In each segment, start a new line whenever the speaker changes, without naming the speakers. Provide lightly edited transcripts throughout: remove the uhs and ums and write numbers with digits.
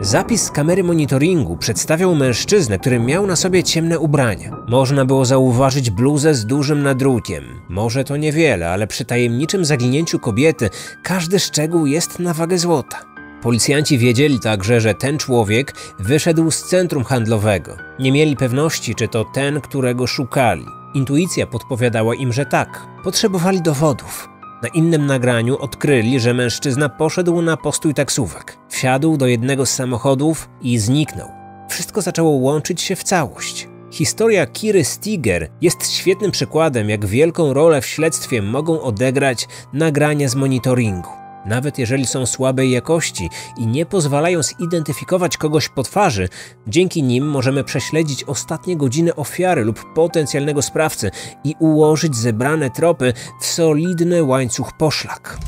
Zapis z kamery monitoringu przedstawiał mężczyznę, który miał na sobie ciemne ubrania. Można było zauważyć bluzę z dużym nadrukiem. Może to niewiele, ale przy tajemniczym zaginięciu kobiety każdy szczegół jest na wagę złota. Policjanci wiedzieli także, że ten człowiek wyszedł z centrum handlowego. Nie mieli pewności, czy to ten, którego szukali. Intuicja podpowiadała im, że tak. Potrzebowali dowodów. Na innym nagraniu odkryli, że mężczyzna poszedł na postój taksówek. Wsiadł do jednego z samochodów i zniknął. Wszystko zaczęło łączyć się w całość. Historia Kiry Steger jest świetnym przykładem, jak wielką rolę w śledztwie mogą odegrać nagrania z monitoringu. Nawet jeżeli są słabej jakości i nie pozwalają zidentyfikować kogoś po twarzy, dzięki nim możemy prześledzić ostatnie godziny ofiary lub potencjalnego sprawcy i ułożyć zebrane tropy w solidny łańcuch poszlak.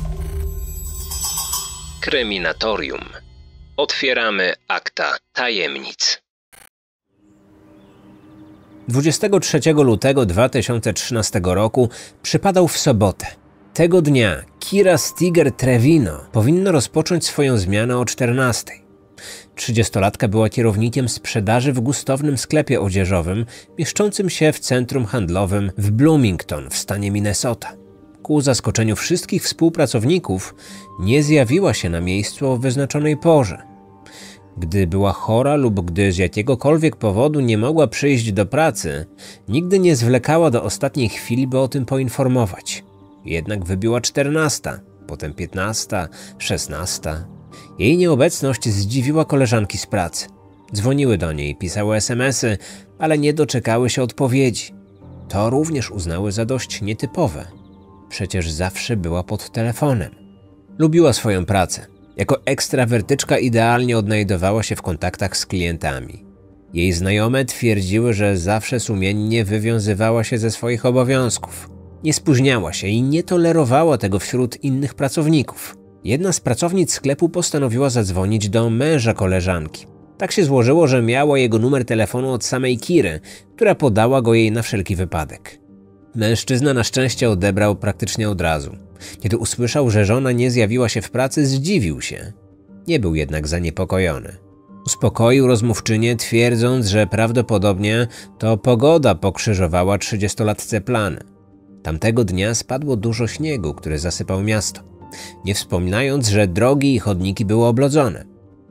Kryminatorium. Otwieramy akta tajemnic. 23 lutego 2013 roku przypadał w sobotę. Tego dnia Kira Steger Trevino powinna rozpocząć swoją zmianę o 14:00. 30-latka była kierownikiem sprzedaży w gustownym sklepie odzieżowym mieszczącym się w centrum handlowym w Bloomington w stanie Minnesota. Ku zaskoczeniu wszystkich współpracowników nie zjawiła się na miejscu o wyznaczonej porze. Gdy była chora lub gdy z jakiegokolwiek powodu nie mogła przyjść do pracy, nigdy nie zwlekała do ostatniej chwili, by o tym poinformować. Jednak wybiła 14:00, potem 15:00, 16:00. Jej nieobecność zdziwiła koleżanki z pracy. Dzwoniły do niej, pisały SMS-y, ale nie doczekały się odpowiedzi. To również uznały za dość nietypowe. Przecież zawsze była pod telefonem. Lubiła swoją pracę. Jako ekstrawertyczka idealnie odnajdowała się w kontaktach z klientami. Jej znajome twierdziły, że zawsze sumiennie wywiązywała się ze swoich obowiązków. Nie spóźniała się i nie tolerowała tego wśród innych pracowników. Jedna z pracownic sklepu postanowiła zadzwonić do męża koleżanki. Tak się złożyło, że miała jego numer telefonu od samej Kiry, która podała go jej na wszelki wypadek. Mężczyzna na szczęście odebrał praktycznie od razu. Kiedy usłyszał, że żona nie zjawiła się w pracy, zdziwił się. Nie był jednak zaniepokojony. Uspokoił rozmówczynię, twierdząc, że prawdopodobnie to pogoda pokrzyżowała 30-latce plany. Tamtego dnia spadło dużo śniegu, który zasypał miasto, nie wspominając, że drogi i chodniki były oblodzone.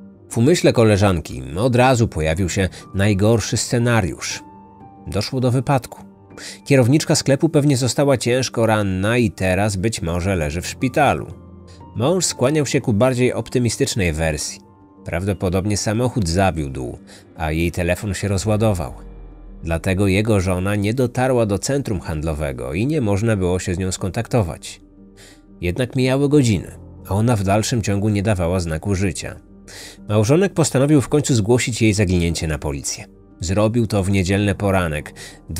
W umyśle koleżanki od razu pojawił się najgorszy scenariusz. Doszło do wypadku. Kierowniczka sklepu pewnie została ciężko ranna i teraz być może leży w szpitalu. Mąż skłaniał się ku bardziej optymistycznej wersji. Prawdopodobnie samochód zawiódł, a jej telefon się rozładował. Dlatego jego żona nie dotarła do centrum handlowego i nie można było się z nią skontaktować. Jednak mijały godziny, a ona w dalszym ciągu nie dawała znaku życia. Małżonek postanowił w końcu zgłosić jej zaginięcie na policję. Zrobił to w niedzielny poranek,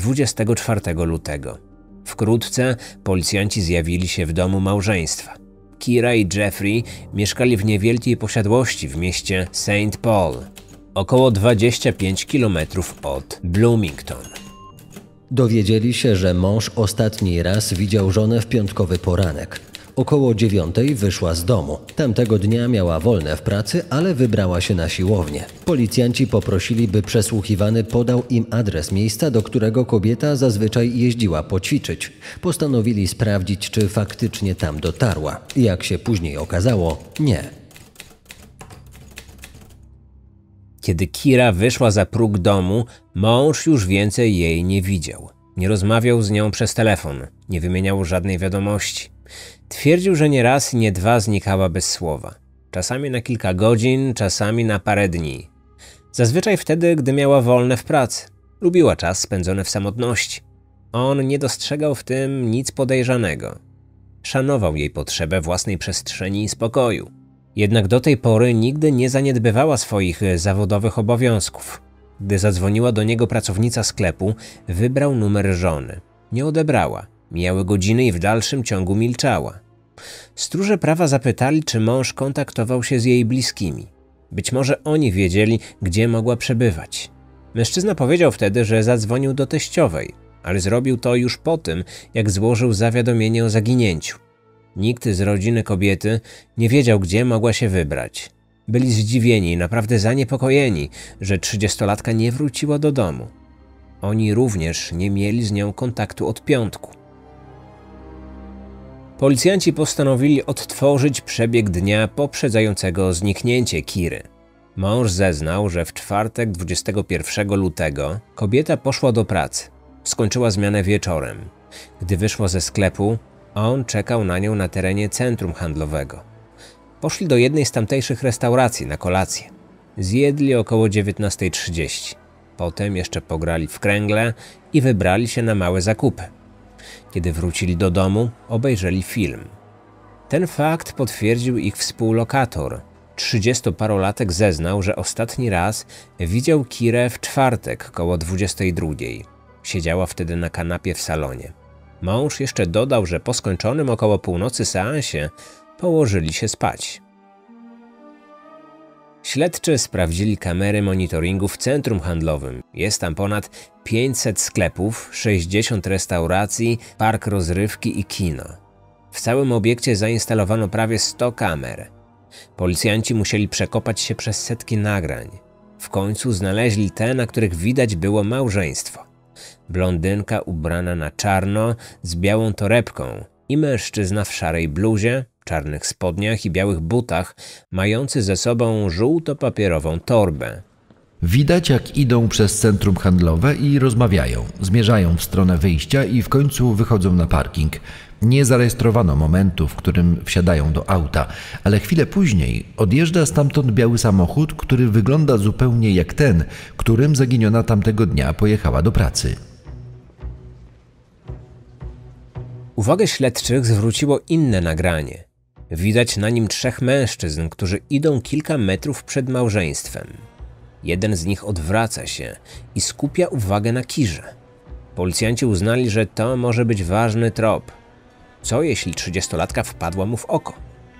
24 lutego. Wkrótce policjanci zjawili się w domu małżeństwa. Kira i Jeffrey mieszkali w niewielkiej posiadłości w mieście St. Paul, około 25 km od Bloomington.
Dowiedzieli się, że mąż ostatni raz widział żonę w piątkowy poranek. Około 9:00 wyszła z domu. Tamtego dnia miała wolne w pracy, ale wybrała się na siłownię. Policjanci poprosili, by przesłuchiwany podał im adres miejsca, do którego kobieta zazwyczaj jeździła poćwiczyć. Postanowili sprawdzić, czy faktycznie tam dotarła. Jak się później okazało, nie.
Kiedy Kira wyszła za próg domu, mąż już więcej jej nie widział. Nie rozmawiał z nią przez telefon, nie wymieniał żadnej wiadomości. Twierdził, że nie raz i nie dwa znikała bez słowa. Czasami na kilka godzin, czasami na parę dni. Zazwyczaj wtedy, gdy miała wolne w pracy. Lubiła czas spędzony w samotności. On nie dostrzegał w tym nic podejrzanego. Szanował jej potrzebę własnej przestrzeni i spokoju. Jednak do tej pory nigdy nie zaniedbywała swoich zawodowych obowiązków. Gdy zadzwoniła do niego pracownica sklepu, wybrał numer żony. Nie odebrała. Mijały godziny i w dalszym ciągu milczała. Stróże prawa zapytali, czy mąż kontaktował się z jej bliskimi. Być może oni wiedzieli, gdzie mogła przebywać. Mężczyzna powiedział wtedy, że zadzwonił do teściowej, ale zrobił to już po tym, jak złożył zawiadomienie o zaginięciu. Nikt z rodziny kobiety nie wiedział, gdzie mogła się wybrać. Byli zdziwieni i naprawdę zaniepokojeni, że 30-latka nie wróciła do domu. Oni również nie mieli z nią kontaktu od piątku. Policjanci postanowili odtworzyć przebieg dnia poprzedzającego zniknięcie Kiry. Mąż zeznał, że w czwartek 21 lutego kobieta poszła do pracy. Skończyła zmianę wieczorem. Gdy wyszła ze sklepu, on czekał na nią na terenie centrum handlowego. Poszli do jednej z tamtejszych restauracji na kolację. Zjedli około 19:30. Potem jeszcze pograli w kręgle i wybrali się na małe zakupy. Kiedy wrócili do domu, obejrzeli film. Ten fakt potwierdził ich współlokator. 30-parolatek zeznał, że ostatni raz widział Kirę w czwartek koło 22:00. Siedziała wtedy na kanapie w salonie. Mąż jeszcze dodał, że po skończonym około północy seansie położyli się spać. Śledczy sprawdzili kamery monitoringu w centrum handlowym. Jest tam ponad 500 sklepów, 60 restauracji, park rozrywki i kino. W całym obiekcie zainstalowano prawie 100 kamer. Policjanci musieli przekopać się przez setki nagrań. W końcu znaleźli te, na których widać było małżeństwo. Blondynka ubrana na czarno z białą torebką i mężczyzna w szarej bluzie, czarnych spodniach i białych butach, mający ze sobą żółto-papierową torbę.
Widać, jak idą przez centrum handlowe i rozmawiają. Zmierzają w stronę wyjścia i w końcu wychodzą na parking. Nie zarejestrowano momentu, w którym wsiadają do auta, ale chwilę później odjeżdża stamtąd biały samochód, który wygląda zupełnie jak ten, którym zaginiona tamtego dnia pojechała do pracy.
Uwagę śledczych zwróciło inne nagranie. Widać na nim 3 mężczyzn, którzy idą kilka metrów przed małżeństwem. Jeden z nich odwraca się i skupia uwagę na Kirze. Policjanci uznali, że to może być ważny trop. Co jeśli 30-latka wpadła mu w oko?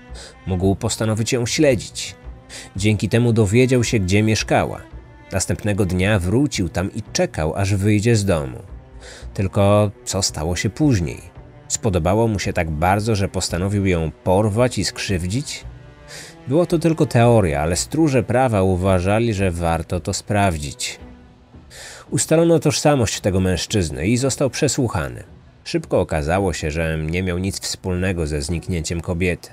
Mógł postanowić ją śledzić. Dzięki temu dowiedział się, gdzie mieszkała. Następnego dnia wrócił tam i czekał, aż wyjdzie z domu. Tylko co stało się później? Spodobało mu się tak bardzo, że postanowił ją porwać i skrzywdzić? Było to tylko teoria, ale stróże prawa uważali, że warto to sprawdzić. Ustalono tożsamość tego mężczyzny i został przesłuchany. Szybko okazało się, że nie miał nic wspólnego ze zniknięciem kobiety.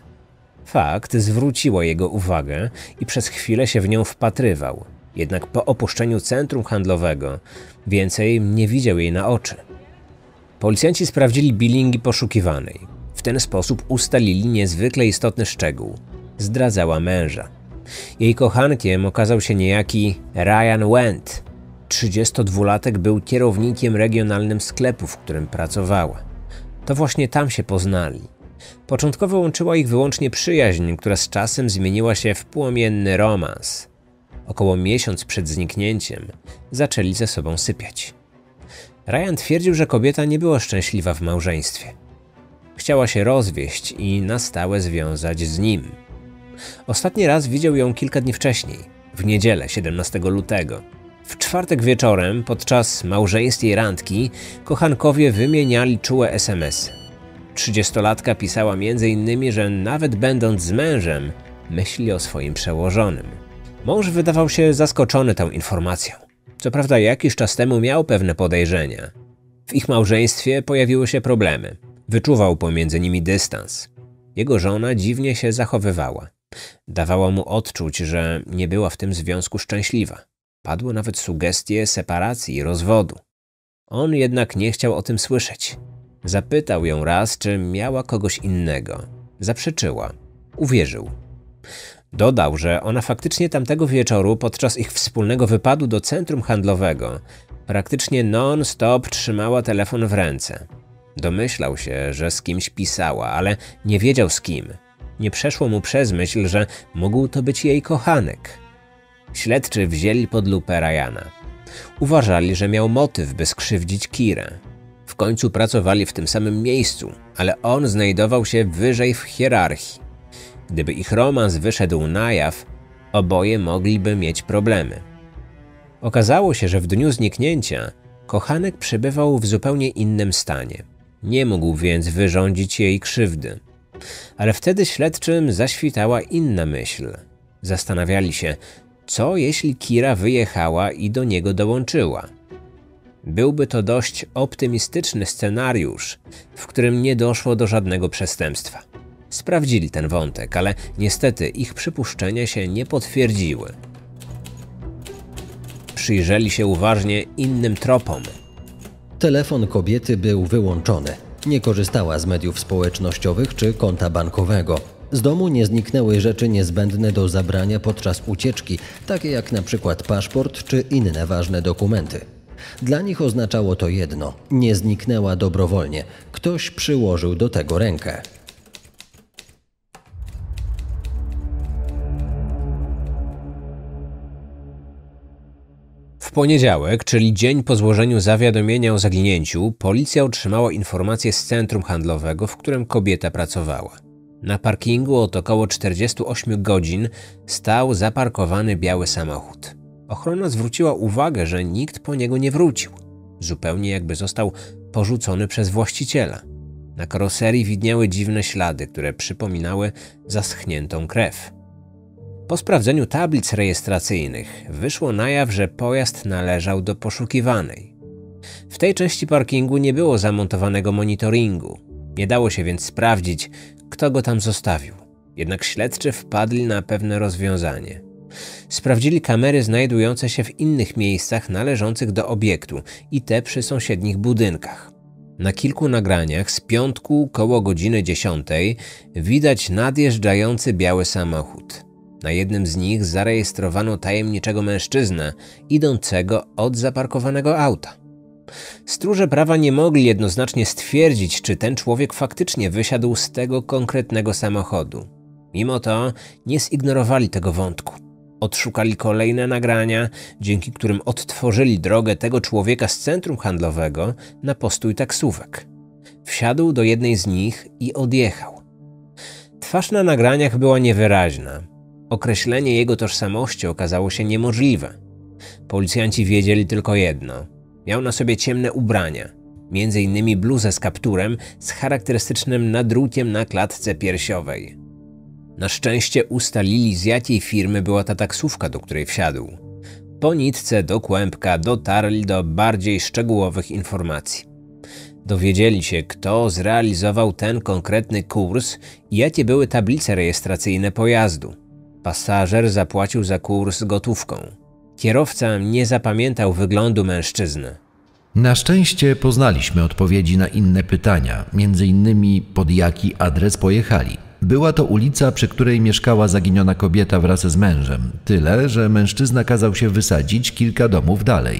Fakt zwróciło jego uwagę i przez chwilę się w nią wpatrywał. Jednak po opuszczeniu centrum handlowego więcej nie widział jej na oczy. Policjanci sprawdzili bilingi poszukiwanej. W ten sposób ustalili niezwykle istotny szczegół. Zdradzała męża. Jej kochankiem okazał się niejaki Ryan Wendt. 32-latek był kierownikiem regionalnym sklepu, w którym pracowała. To właśnie tam się poznali. Początkowo łączyła ich wyłącznie przyjaźń, która z czasem zmieniła się w płomienny romans. Około miesiąc przed zniknięciem zaczęli ze sobą sypiać. Ryan twierdził, że kobieta nie była szczęśliwa w małżeństwie. Chciała się rozwieść i na stałe związać z nim. Ostatni raz widział ją kilka dni wcześniej, w niedzielę 17 lutego. W czwartek wieczorem, podczas małżeńskiej randki, kochankowie wymieniali czułe SMS-y. 30-latka pisała m.in., że nawet będąc z mężem, myśli o swoim przełożonym. Mąż wydawał się zaskoczony tą informacją. Co prawda jakiś czas temu miał pewne podejrzenia. W ich małżeństwie pojawiły się problemy. Wyczuwał pomiędzy nimi dystans. Jego żona dziwnie się zachowywała. Dawało mu odczuć, że nie była w tym związku szczęśliwa. Padły nawet sugestie separacji i rozwodu. On jednak nie chciał o tym słyszeć. Zapytał ją raz, czy miała kogoś innego. Zaprzeczyła. Uwierzył. Dodał, że ona faktycznie tamtego wieczoru podczas ich wspólnego wypadu do centrum handlowego praktycznie non-stop trzymała telefon w ręce. Domyślał się, że z kimś pisała, ale nie wiedział z kim. Nie przeszło mu przez myśl, że mógł to być jej kochanek. Śledczy wzięli pod lupę Ryana. Uważali, że miał motyw, by skrzywdzić Kirę. W końcu pracowali w tym samym miejscu, ale on znajdował się wyżej w hierarchii. Gdyby ich romans wyszedł na jaw, oboje mogliby mieć problemy. Okazało się, że w dniu zniknięcia kochanek przebywał w zupełnie innym stanie. Nie mógł więc wyrządzić jej krzywdy. Ale wtedy śledczym zaświtała inna myśl. Zastanawiali się, co jeśli Kira wyjechała i do niego dołączyła. Byłby to dość optymistyczny scenariusz, w którym nie doszło do żadnego przestępstwa. Sprawdzili ten wątek, ale niestety ich przypuszczenia się nie potwierdziły. Przyjrzeli się uważnie innym tropom.
Telefon kobiety był wyłączony. Nie korzystała z mediów społecznościowych czy konta bankowego. Z domu nie zniknęły rzeczy niezbędne do zabrania podczas ucieczki, takie jak na przykład paszport czy inne ważne dokumenty. Dla nich oznaczało to jedno – nie zniknęła dobrowolnie. Ktoś przyłożył do tego rękę.
W poniedziałek, czyli dzień po złożeniu zawiadomienia o zaginięciu, policja otrzymała informację z centrum handlowego, w którym kobieta pracowała. Na parkingu od około 48 godzin stał zaparkowany biały samochód. Ochrona zwróciła uwagę, że nikt po niego nie wrócił. Zupełnie jakby został porzucony przez właściciela. Na karoserii widniały dziwne ślady, które przypominały zaschniętą krew. Po sprawdzeniu tablic rejestracyjnych wyszło na jaw, że pojazd należał do poszukiwanej. W tej części parkingu nie było zamontowanego monitoringu. Nie dało się więc sprawdzić, kto go tam zostawił. Jednak śledczy wpadli na pewne rozwiązanie. Sprawdzili kamery znajdujące się w innych miejscach należących do obiektu i te przy sąsiednich budynkach. Na kilku nagraniach z piątku koło godziny 10 widać nadjeżdżający biały samochód. Na jednym z nich zarejestrowano tajemniczego mężczyznę idącego od zaparkowanego auta. Stróże prawa nie mogli jednoznacznie stwierdzić, czy ten człowiek faktycznie wysiadł z tego konkretnego samochodu. Mimo to nie zignorowali tego wątku. Odszukali kolejne nagrania, dzięki którym odtworzyli drogę tego człowieka z centrum handlowego na postój taksówek. Wsiadł do jednej z nich i odjechał. Twarz na nagraniach była niewyraźna. Określenie jego tożsamości okazało się niemożliwe. Policjanci wiedzieli tylko jedno. Miał na sobie ciemne ubrania, m.in. bluzę z kapturem z charakterystycznym nadrukiem na klatce piersiowej. Na szczęście ustalili, z jakiej firmy była ta taksówka, do której wsiadł. Po nitce do kłębka dotarli do bardziej szczegółowych informacji. Dowiedzieli się, kto zrealizował ten konkretny kurs i jakie były tablice rejestracyjne pojazdu. Pasażer zapłacił za kurs gotówką. Kierowca nie zapamiętał wyglądu mężczyzny.
Na szczęście poznaliśmy odpowiedzi na inne pytania, m.in. pod jaki adres pojechali. Była to ulica, przy której mieszkała zaginiona kobieta wraz z mężem. Tyle, że mężczyzna kazał się wysadzić kilka domów dalej.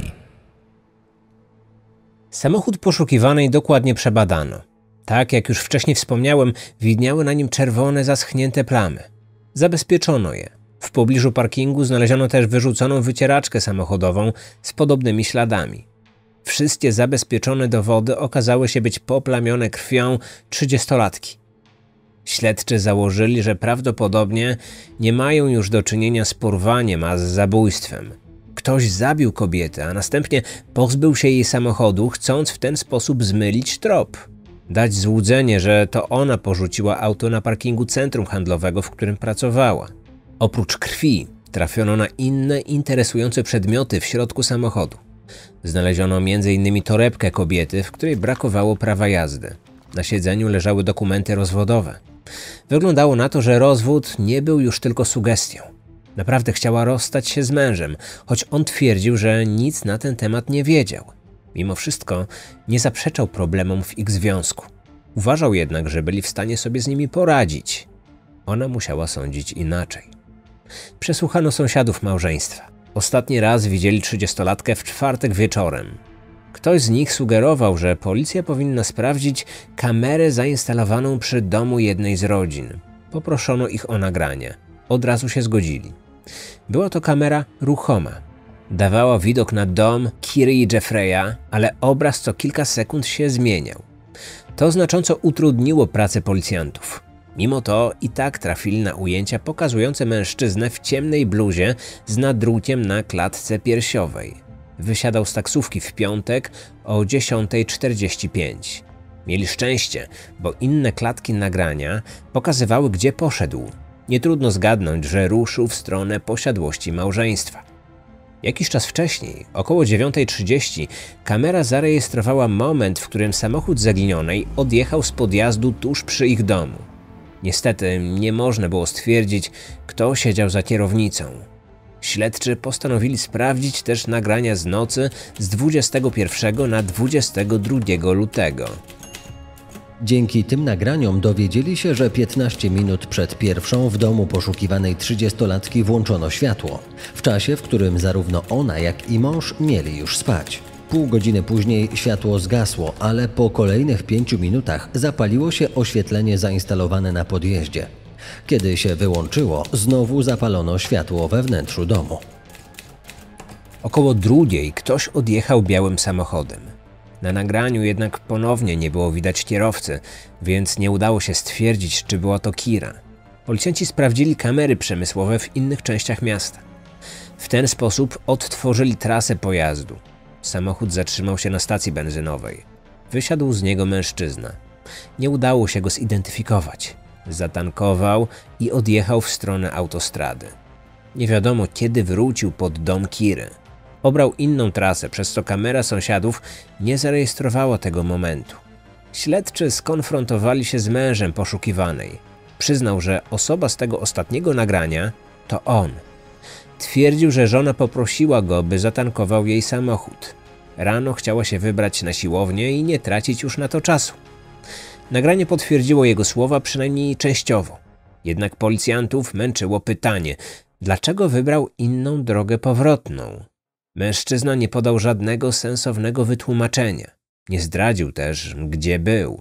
Samochód poszukiwanej dokładnie przebadano. Tak jak już wcześniej wspomniałem, widniały na nim czerwone, zaschnięte plamy. Zabezpieczono je. W pobliżu parkingu znaleziono też wyrzuconą wycieraczkę samochodową z podobnymi śladami. Wszystkie zabezpieczone dowody okazały się być poplamione krwią 30-latki. Śledczy założyli, że prawdopodobnie nie mają już do czynienia z porwaniem, a z zabójstwem. Ktoś zabił kobietę, a następnie pozbył się jej samochodu, chcąc w ten sposób zmylić trop. Dać złudzenie, że to ona porzuciła auto na parkingu centrum handlowego, w którym pracowała. Oprócz krwi trafiono na inne interesujące przedmioty w środku samochodu. Znaleziono m.in. torebkę kobiety, w której brakowało prawa jazdy. Na siedzeniu leżały dokumenty rozwodowe. Wyglądało na to, że rozwód nie był już tylko sugestią. Naprawdę chciała rozstać się z mężem, choć on twierdził, że nic na ten temat nie wiedział. Mimo wszystko nie zaprzeczał problemom w ich związku. Uważał jednak, że byli w stanie sobie z nimi poradzić. Ona musiała sądzić inaczej. Przesłuchano sąsiadów małżeństwa. Ostatni raz widzieli 30-latkę w czwartek wieczorem. Ktoś z nich sugerował, że policja powinna sprawdzić kamerę zainstalowaną przy domu jednej z rodzin. Poproszono ich o nagranie. Od razu się zgodzili. Była to kamera ruchoma. Dawała widok na dom Kiry i Jeffreya, ale obraz co kilka sekund się zmieniał. To znacząco utrudniło pracę policjantów. Mimo to i tak trafili na ujęcia pokazujące mężczyznę w ciemnej bluzie z nadrukiem na klatce piersiowej. Wysiadał z taksówki w piątek o 10:45. Mieli szczęście, bo inne klatki nagrania pokazywały, gdzie poszedł. Nie trudno zgadnąć, że ruszył w stronę posiadłości małżeństwa. Jakiś czas wcześniej, około 9:30, kamera zarejestrowała moment, w którym samochód zaginionej odjechał z podjazdu tuż przy ich domu. Niestety nie można było stwierdzić, kto siedział za kierownicą. Śledczy postanowili sprawdzić też nagrania z nocy z 21 na 22 lutego.
Dzięki tym nagraniom dowiedzieli się, że 15 minut przed pierwszą w domu poszukiwanej 30-latki włączono światło, w czasie, w którym zarówno ona, jak i mąż mieli już spać. Pół godziny później światło zgasło, ale po kolejnych 5 minutach zapaliło się oświetlenie zainstalowane na podjeździe. Kiedy się wyłączyło, znowu zapalono światło we wnętrzu domu.
Około 2:00 ktoś odjechał białym samochodem. Na nagraniu jednak ponownie nie było widać kierowcy, więc nie udało się stwierdzić, czy była to Kira. Policjanci sprawdzili kamery przemysłowe w innych częściach miasta. W ten sposób odtworzyli trasę pojazdu. Samochód zatrzymał się na stacji benzynowej. Wysiadł z niego mężczyzna. Nie udało się go zidentyfikować. Zatankował i odjechał w stronę autostrady. Nie wiadomo, kiedy wrócił pod dom Kiry. Obrał inną trasę, przez co kamera sąsiadów nie zarejestrowała tego momentu. Śledczy skonfrontowali się z mężem poszukiwanej. Przyznał, że osoba z tego ostatniego nagrania to on. Twierdził, że żona poprosiła go, by zatankował jej samochód. Rano chciała się wybrać na siłownię i nie tracić już na to czasu. Nagranie potwierdziło jego słowa przynajmniej częściowo. Jednak policjantów męczyło pytanie, dlaczego wybrał inną drogę powrotną. Mężczyzna nie podał żadnego sensownego wytłumaczenia. Nie zdradził też, gdzie był.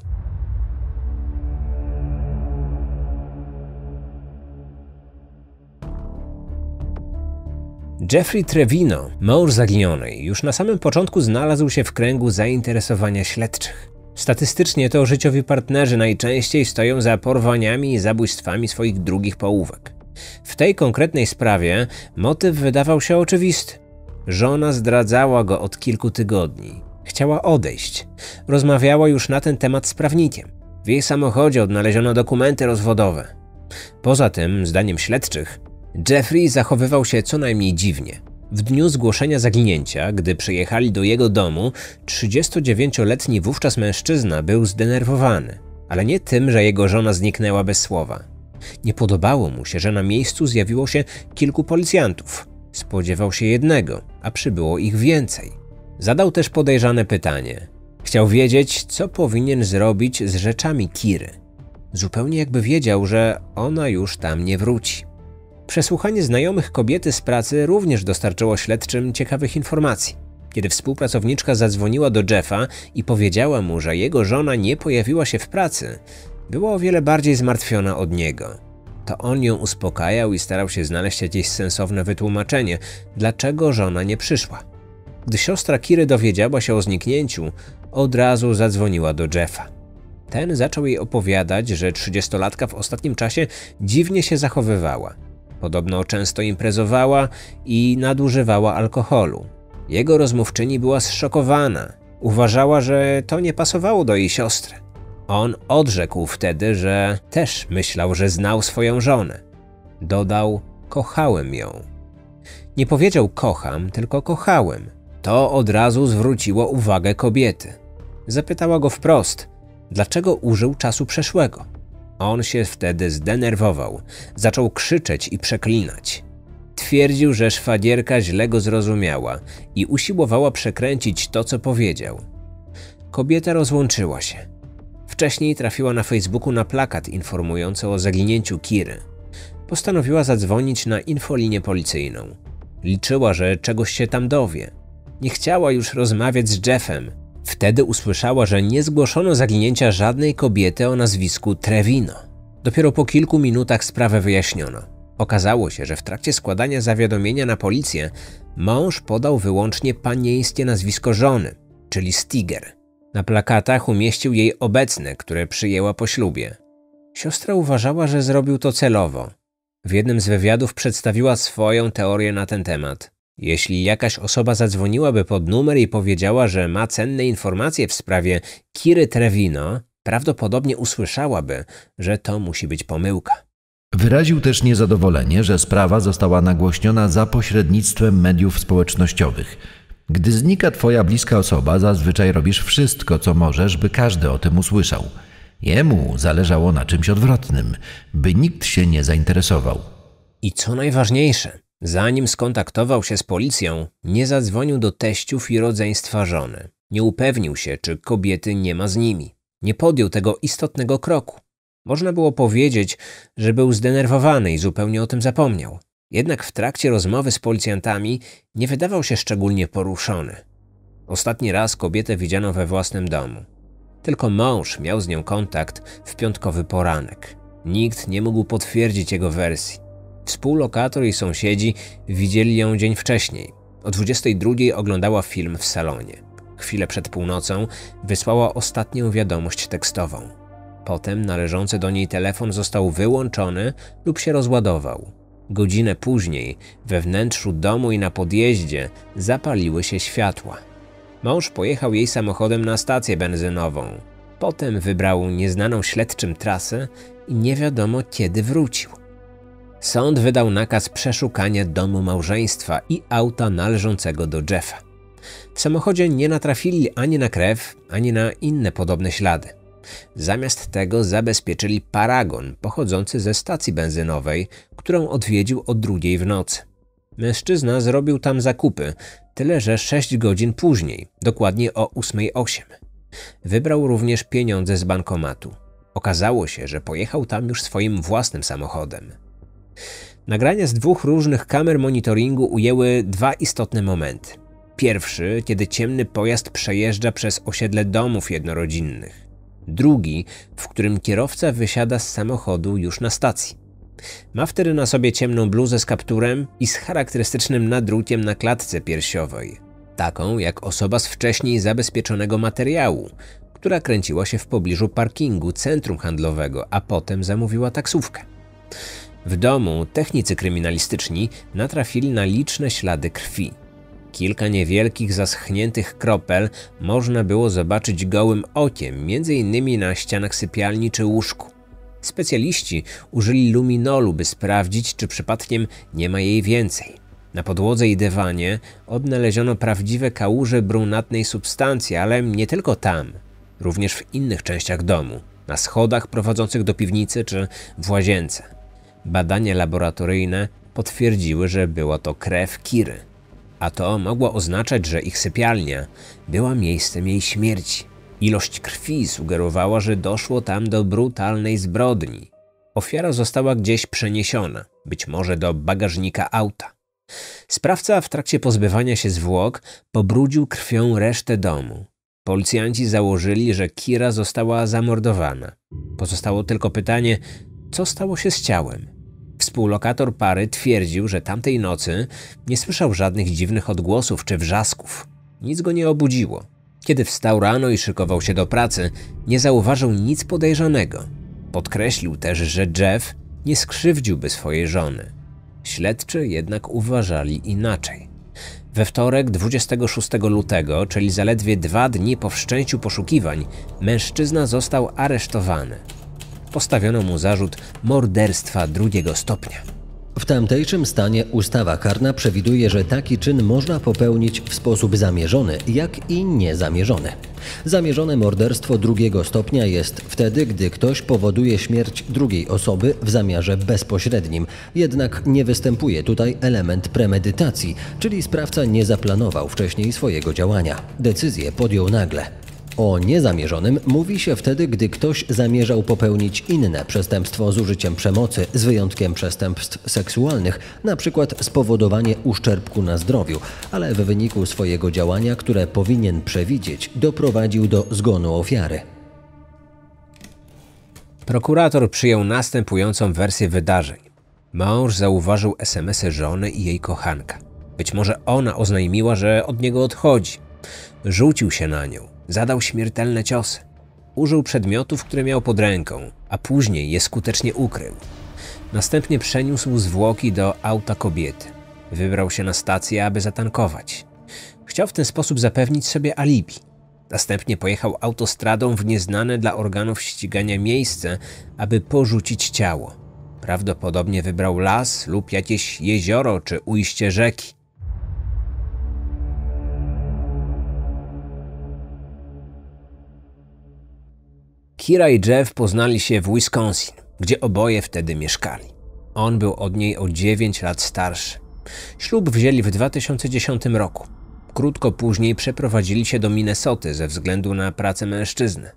Jeffrey Trevino, mąż zaginionej, już na samym początku znalazł się w kręgu zainteresowania śledczych. Statystycznie to życiowi partnerzy najczęściej stoją za porwaniami i zabójstwami swoich drugich połówek. W tej konkretnej sprawie motyw wydawał się oczywisty. Żona zdradzała go od kilku tygodni. Chciała odejść. Rozmawiała już na ten temat z prawnikiem. W jej samochodzie odnaleziono dokumenty rozwodowe. Poza tym, zdaniem śledczych, Jeffrey zachowywał się co najmniej dziwnie. W dniu zgłoszenia zaginięcia, gdy przyjechali do jego domu, 39-letni wówczas mężczyzna był zdenerwowany, ale nie tym, że jego żona zniknęła bez słowa. Nie podobało mu się, że na miejscu zjawiło się kilku policjantów. Spodziewał się jednego, a przybyło ich więcej. Zadał też podejrzane pytanie. Chciał wiedzieć, co powinien zrobić z rzeczami Kiry. Zupełnie jakby wiedział, że ona już tam nie wróci. Przesłuchanie znajomych kobiety z pracy również dostarczyło śledczym ciekawych informacji. Kiedy współpracowniczka zadzwoniła do Jeffa i powiedziała mu, że jego żona nie pojawiła się w pracy, była o wiele bardziej zmartwiona od niego. To on ją uspokajał i starał się znaleźć jakieś sensowne wytłumaczenie, dlaczego żona nie przyszła. Gdy siostra Kiry dowiedziała się o zniknięciu, od razu zadzwoniła do Jeffa. Ten zaczął jej opowiadać, że 30-latka w ostatnim czasie dziwnie się zachowywała. Podobno często imprezowała i nadużywała alkoholu. Jego rozmówczyni była zszokowana. Uważała, że to nie pasowało do jej siostry. On odrzekł wtedy, że też myślał, że znał swoją żonę. Dodał, kochałem ją. Nie powiedział kocham, tylko kochałem. To od razu zwróciło uwagę kobiety. Zapytała go wprost, dlaczego użył czasu przeszłego. On się wtedy zdenerwował, zaczął krzyczeć i przeklinać. Twierdził, że szwagierka źle go zrozumiała i usiłowała przekręcić to, co powiedział. Kobieta rozłączyła się. Wcześniej trafiła na Facebooku na plakat informujący o zaginięciu Kiry. Postanowiła zadzwonić na infolinię policyjną. Liczyła, że czegoś się tam dowie. Nie chciała już rozmawiać z Jeffem. Wtedy usłyszała, że nie zgłoszono zaginięcia żadnej kobiety o nazwisku Trevino. Dopiero po kilku minutach sprawę wyjaśniono. Okazało się, że w trakcie składania zawiadomienia na policję mąż podał wyłącznie panieńskie nazwisko żony, czyli Stiger. Na plakatach umieścił jej obecne, które przyjęła po ślubie. Siostra uważała, że zrobił to celowo. W jednym z wywiadów przedstawiła swoją teorię na ten temat. Jeśli jakaś osoba zadzwoniłaby pod numer i powiedziała, że ma cenne informacje w sprawie Kiry Trevino, prawdopodobnie usłyszałaby, że to musi być pomyłka.
Wyraził też niezadowolenie, że sprawa została nagłośniona za pośrednictwem mediów społecznościowych. Gdy znika twoja bliska osoba, zazwyczaj robisz wszystko, co możesz, by każdy o tym usłyszał. Jemu zależało na czymś odwrotnym, by nikt się nie zainteresował.
I co najważniejsze, zanim skontaktował się z policją, nie zadzwonił do teściów i rodzeństwa żony. Nie upewnił się, czy kobiety nie ma z nimi. Nie podjął tego istotnego kroku. Można było powiedzieć, że był zdenerwowany i zupełnie o tym zapomniał. Jednak w trakcie rozmowy z policjantami nie wydawał się szczególnie poruszony. Ostatni raz kobietę widziano we własnym domu. Tylko mąż miał z nią kontakt w piątkowy poranek. Nikt nie mógł potwierdzić jego wersji. Współlokator i sąsiedzi widzieli ją dzień wcześniej. O 22:00 oglądała film w salonie. Chwilę przed północą wysłała ostatnią wiadomość tekstową. Potem należący do niej telefon został wyłączony lub się rozładował. Godzinę później we wnętrzu domu i na podjeździe zapaliły się światła. Mąż pojechał jej samochodem na stację benzynową. Potem wybrał nieznaną śledczym trasę i nie wiadomo kiedy wrócił. Sąd wydał nakaz przeszukania domu małżeństwa i auta należącego do Jeffa. W samochodzie nie natrafili ani na krew, ani na inne podobne ślady. Zamiast tego zabezpieczyli paragon pochodzący ze stacji benzynowej, którą odwiedził o 2:00 w nocy. Mężczyzna zrobił tam zakupy, tyle że 6 godzin później, dokładnie o 8:08. Wybrał również pieniądze z bankomatu. Okazało się, że pojechał tam już swoim własnym samochodem. Nagrania z 2 różnych kamer monitoringu ujęły 2 istotne momenty. Pierwszy, kiedy ciemny pojazd przejeżdża przez osiedle domów jednorodzinnych. Drugi, w którym kierowca wysiada z samochodu już na stacji. Ma wtedy na sobie ciemną bluzę z kapturem i z charakterystycznym nadrukiem na klatce piersiowej. Taką jak osoba z wcześniej zabezpieczonego materiału, która kręciła się w pobliżu parkingu centrum handlowego, a potem zamówiła taksówkę. W domu technicy kryminalistyczni natrafili na liczne ślady krwi. Kilka niewielkich, zaschniętych kropel można było zobaczyć gołym okiem, m.in. na ścianach sypialni czy łóżku. Specjaliści użyli luminolu, by sprawdzić, czy przypadkiem nie ma jej więcej. Na podłodze i dywanie odnaleziono prawdziwe kałuże brunatnej substancji, ale nie tylko tam, również w innych częściach domu, na schodach prowadzących do piwnicy czy w łazience. Badania laboratoryjne potwierdziły, że była to krew Kiry. A to mogło oznaczać, że ich sypialnia była miejscem jej śmierci. Ilość krwi sugerowała, że doszło tam do brutalnej zbrodni. Ofiara została gdzieś przeniesiona, być może do bagażnika auta. Sprawca w trakcie pozbywania się zwłok pobrudził krwią resztę domu. Policjanci założyli, że Kira została zamordowana. Pozostało tylko pytanie, co stało się z ciałem. Współlokator pary twierdził, że tamtej nocy nie słyszał żadnych dziwnych odgłosów czy wrzasków. Nic go nie obudziło. Kiedy wstał rano i szykował się do pracy, nie zauważył nic podejrzanego. Podkreślił też, że Jeff nie skrzywdziłby swojej żony. Śledczy jednak uważali inaczej. We wtorek 26 lutego, czyli zaledwie 2 dni po wszczęciu poszukiwań, mężczyzna został aresztowany. Postawiono mu zarzut morderstwa 2. stopnia.
W tamtejszym stanie ustawa karna przewiduje, że taki czyn można popełnić w sposób zamierzony, jak i niezamierzony. Zamierzone morderstwo 2. stopnia jest wtedy, gdy ktoś powoduje śmierć drugiej osoby w zamiarze bezpośrednim. Jednak nie występuje tutaj element premedytacji, czyli sprawca nie zaplanował wcześniej swojego działania. Decyzję podjął nagle. O niezamierzonym mówi się wtedy, gdy ktoś zamierzał popełnić inne przestępstwo z użyciem przemocy, z wyjątkiem przestępstw seksualnych, np. spowodowanie uszczerbku na zdrowiu, ale w wyniku swojego działania, które powinien przewidzieć, doprowadził do zgonu ofiary.
Prokurator przyjął następującą wersję wydarzeń. Mąż zauważył SMS-y żony i jej kochanka. Być może ona oznajmiła, że od niego odchodzi. Rzucił się na nią. Zadał śmiertelne ciosy. Użył przedmiotów, które miał pod ręką, a później je skutecznie ukrył. Następnie przeniósł zwłoki do auta kobiety. Wybrał się na stację, aby zatankować. Chciał w ten sposób zapewnić sobie alibi. Następnie pojechał autostradą w nieznane dla organów ścigania miejsce, aby porzucić ciało. Prawdopodobnie wybrał las lub jakieś jezioro czy ujście rzeki. Kira i Jeff poznali się w Wisconsin, gdzie oboje wtedy mieszkali. On był od niej o 9 lat starszy. Ślub wzięli w 2010 roku. Krótko później przeprowadzili się do Minnesoty ze względu na pracę mężczyzny.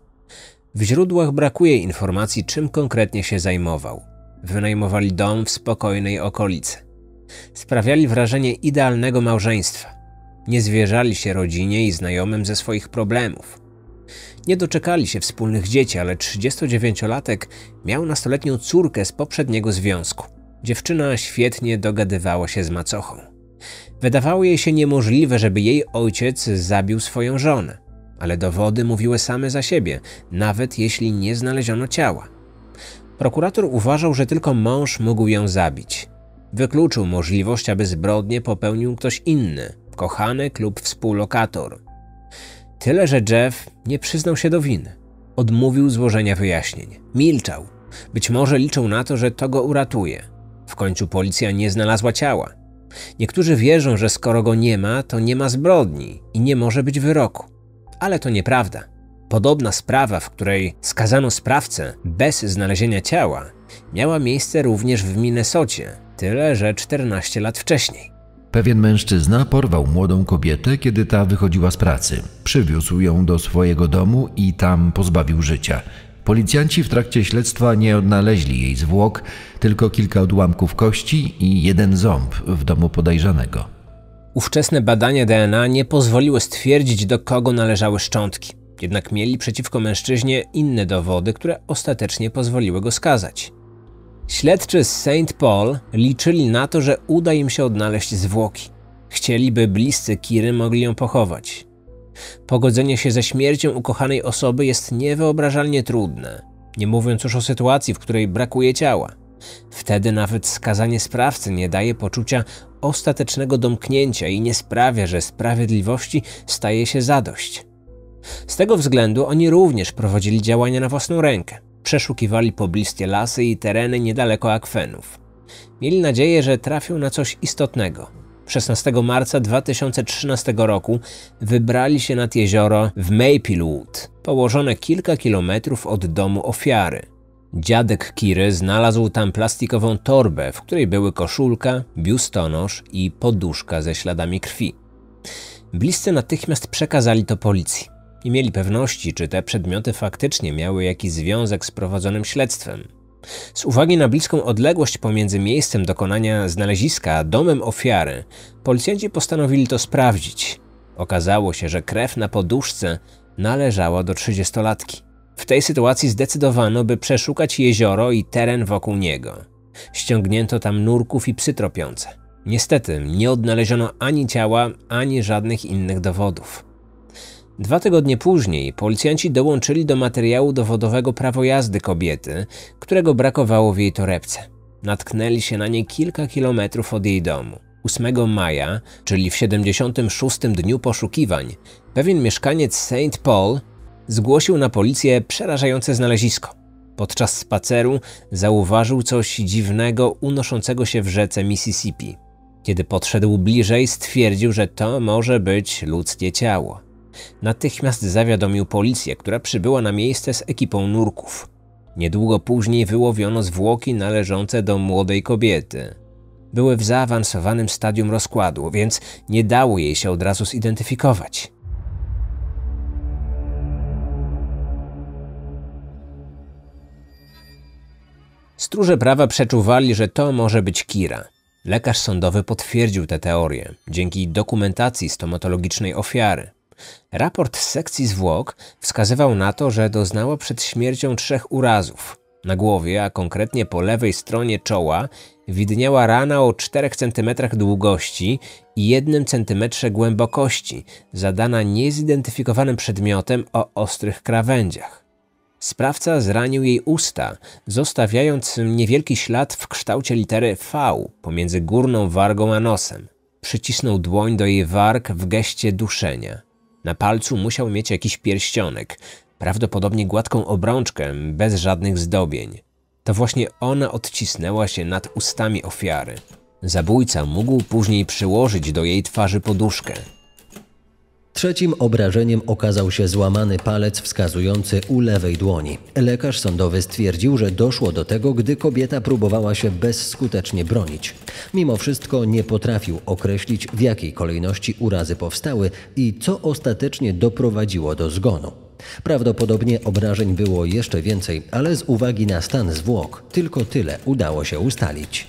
W źródłach brakuje informacji, czym konkretnie się zajmował. Wynajmowali dom w spokojnej okolicy. Sprawiali wrażenie idealnego małżeństwa. Nie zwierzali się rodzinie i znajomym ze swoich problemów. Nie doczekali się wspólnych dzieci, ale 39-latek miał nastoletnią córkę z poprzedniego związku. Dziewczyna świetnie dogadywała się z macochą. Wydawało jej się niemożliwe, żeby jej ojciec zabił swoją żonę, ale dowody mówiły same za siebie, nawet jeśli nie znaleziono ciała. Prokurator uważał, że tylko mąż mógł ją zabić. Wykluczył możliwość, aby zbrodnię popełnił ktoś inny, kochanek lub współlokator. Tyle, że Jeff nie przyznał się do winy. Odmówił złożenia wyjaśnień. Milczał. Być może liczył na to, że to go uratuje. W końcu policja nie znalazła ciała. Niektórzy wierzą, że skoro go nie ma, to nie ma zbrodni i nie może być wyroku. Ale to nieprawda. Podobna sprawa, w której skazano sprawcę bez znalezienia ciała, miała miejsce również w Minnesocie, tyle że 14 lat wcześniej.
Pewien mężczyzna porwał młodą kobietę, kiedy ta wychodziła z pracy. Przywiózł ją do swojego domu i tam pozbawił życia. Policjanci w trakcie śledztwa nie odnaleźli jej zwłok, tylko kilka odłamków kości i jeden ząb w domu podejrzanego.
Ówczesne badania DNA nie pozwoliły stwierdzić, do kogo należały szczątki. Jednak mieli przeciwko mężczyźnie inne dowody, które ostatecznie pozwoliły go skazać. Śledczy z St. Paul liczyli na to, że uda im się odnaleźć zwłoki. Chcieli, by bliscy Kiry mogli ją pochować. Pogodzenie się ze śmiercią ukochanej osoby jest niewyobrażalnie trudne, nie mówiąc już o sytuacji, w której brakuje ciała. Wtedy nawet skazanie sprawcy nie daje poczucia ostatecznego domknięcia i nie sprawia, że sprawiedliwości staje się zadość. Z tego względu oni również prowadzili działania na własną rękę. Przeszukiwali pobliskie lasy i tereny niedaleko akwenów. Mieli nadzieję, że trafią na coś istotnego. 16 marca 2013 roku wybrali się nad jezioro w Maplewood, położone kilka kilometrów od domu ofiary. Dziadek Kiry znalazł tam plastikową torbę, w której były koszulka, biustonosz i poduszka ze śladami krwi. Bliscy natychmiast przekazali to policji. Nie mieli pewności, czy te przedmioty faktycznie miały jakiś związek z prowadzonym śledztwem. Z uwagi na bliską odległość pomiędzy miejscem dokonania znaleziska a domem ofiary, policjanci postanowili to sprawdzić. Okazało się, że krew na poduszce należała do 30-latki. W tej sytuacji zdecydowano, by przeszukać jezioro i teren wokół niego. Ściągnięto tam nurków i psy tropiące. Niestety nie odnaleziono ani ciała, ani żadnych innych dowodów. 2 tygodnie później policjanci dołączyli do materiału dowodowego prawo jazdy kobiety, którego brakowało w jej torebce. Natknęli się na nie kilka kilometrów od jej domu. 8 maja, czyli w 76. dniu poszukiwań, pewien mieszkaniec St. Paul zgłosił na policję przerażające znalezisko. Podczas spaceru zauważył coś dziwnego unoszącego się w rzece Mississippi. Kiedy podszedł bliżej, stwierdził, że to może być ludzkie ciało. Natychmiast zawiadomił policję, która przybyła na miejsce z ekipą nurków. Niedługo później wyłowiono zwłoki należące do młodej kobiety. Były w zaawansowanym stadium rozkładu, więc nie dało jej się od razu zidentyfikować. Stróże prawa przeczuwali, że to może być Kira. Lekarz sądowy potwierdził tę teorię dzięki dokumentacji stomatologicznej ofiary. Raport z sekcji zwłok wskazywał na to, że doznała przed śmiercią 3 urazów. Na głowie, a konkretnie po lewej stronie czoła, widniała rana o 4 cm długości i 1 cm głębokości, zadana niezidentyfikowanym przedmiotem o ostrych krawędziach. Sprawca zranił jej usta, zostawiając niewielki ślad w kształcie litery V pomiędzy górną wargą a nosem. Przycisnął dłoń do jej warg w geście duszenia. Na palcu musiał mieć jakiś pierścionek, prawdopodobnie gładką obrączkę, bez żadnych zdobień. To właśnie ona odcisnęła się nad ustami ofiary. Zabójca mógł później przyłożyć do jej twarzy poduszkę.
Trzecim obrażeniem okazał się złamany palec wskazujący u lewej dłoni. Lekarz sądowy stwierdził, że doszło do tego, gdy kobieta próbowała się bezskutecznie bronić. Mimo wszystko nie potrafił określić, w jakiej kolejności urazy powstały i co ostatecznie doprowadziło do zgonu. Prawdopodobnie obrażeń było jeszcze więcej, ale z uwagi na stan zwłok tylko tyle udało się ustalić.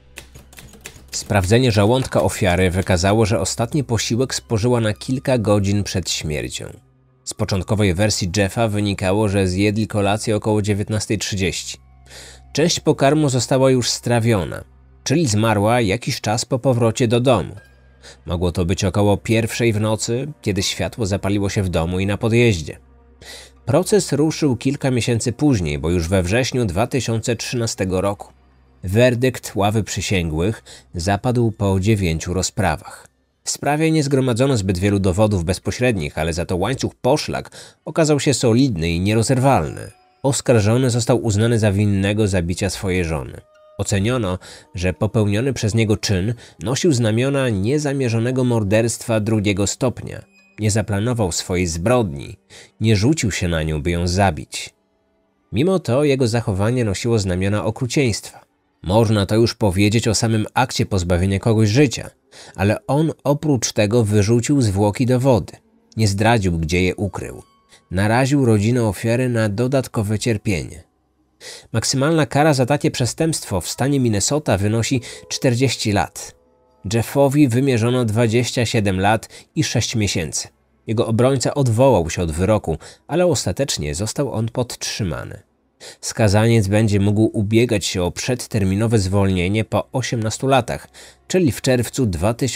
Sprawdzenie żołądka ofiary wykazało, że ostatni posiłek spożyła na kilka godzin przed śmiercią. Z początkowej wersji Jeffa wynikało, że zjedli kolację około 19:30. Część pokarmu została już strawiona, czyli zmarła jakiś czas po powrocie do domu. Mogło to być około 1:00 w nocy, kiedy światło zapaliło się w domu i na podjeździe. Proces ruszył kilka miesięcy później, bo już we wrześniu 2013 roku. Werdykt ławy przysięgłych zapadł po 9 rozprawach. W sprawie nie zgromadzono zbyt wielu dowodów bezpośrednich, ale za to łańcuch poszlak okazał się solidny i nierozerwalny. Oskarżony został uznany za winnego zabicia swojej żony. Oceniono, że popełniony przez niego czyn nosił znamiona niezamierzonego morderstwa drugiego stopnia. Nie zaplanował swojej zbrodni, nie rzucił się na nią, by ją zabić. Mimo to jego zachowanie nosiło znamiona okrucieństwa. Można to już powiedzieć o samym akcie pozbawienia kogoś życia, ale on oprócz tego wyrzucił zwłoki do wody. Nie zdradził, gdzie je ukrył. Naraził rodzinę ofiary na dodatkowe cierpienie. Maksymalna kara za takie przestępstwo w stanie Minnesota wynosi 40 lat. Jeffowi wymierzono 27 lat i 6 miesięcy. Jego obrońca odwołał się od wyroku, ale ostatecznie został on podtrzymany. Skazaniec będzie mógł ubiegać się o przedterminowe zwolnienie po 18 latach, czyli w czerwcu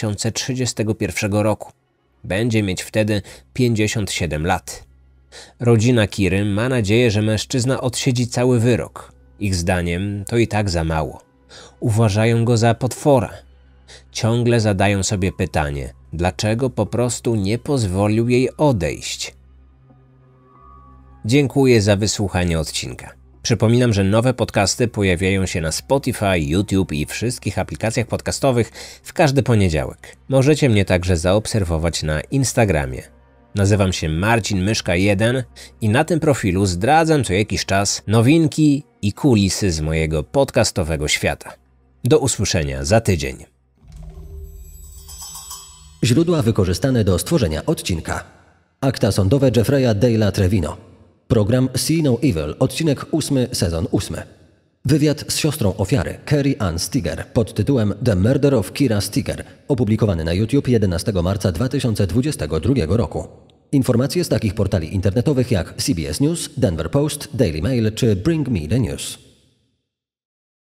2031 roku. Będzie mieć wtedy 57 lat. Rodzina Kiry ma nadzieję, że mężczyzna odsiedzi cały wyrok. Ich zdaniem to i tak za mało. Uważają go za potwora. Ciągle zadają sobie pytanie, dlaczego po prostu nie pozwolił jej odejść. Dziękuję za wysłuchanie odcinka. Przypominam, że nowe podcasty pojawiają się na Spotify, YouTube i wszystkich aplikacjach podcastowych w każdy poniedziałek. Możecie mnie także zaobserwować na Instagramie. Nazywam się Marcin Myszka 1 i na tym profilu zdradzam co jakiś czas nowinki i kulisy z mojego podcastowego świata. Do usłyszenia za tydzień.
Źródła wykorzystane do stworzenia odcinka. Akta sądowe Jeffrey'a Dale'a Trevino. Program See No Evil, odcinek 8, sezon 8. Wywiad z siostrą ofiary, Carrie Ann Steger, pod tytułem The Murder of Kira Steger, opublikowany na YouTube 11 marca 2022 roku. Informacje z takich portali internetowych jak CBS News, Denver Post, Daily Mail czy Bring Me the News.